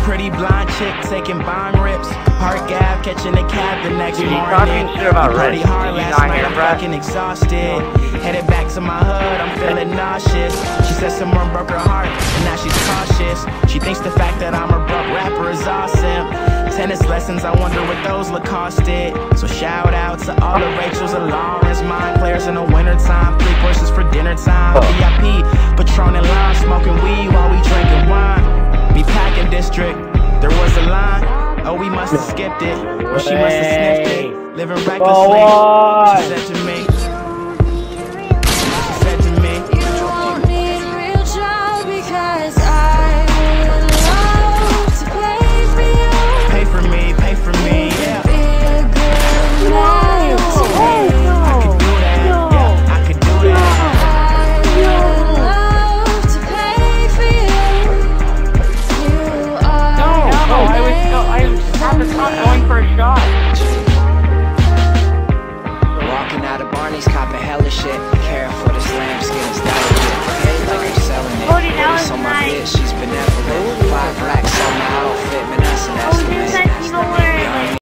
pretty blonde chick taking bong rips. Park Ave, catching a cab the next morning. Shit about Party Rich. hard last night, I'm fucking exhausted. Headed back to my hood, I'm feeling nauseous. She said someone broke her heart, and now she's cautious. She thinks the fact that I'm a broke rapper is awesome. Tennis lessons, I wonder what those Lacoste did. So shout out to all the Rachels and Lawrence, mine players in the wintertime. 3 courses for dinner time. VIP, Patron and lime, smoking weed while we drinking wine. Me packing district, there was a line. Oh, we must have skipped it, or she must have sniffed it. Living recklessly, she said to me.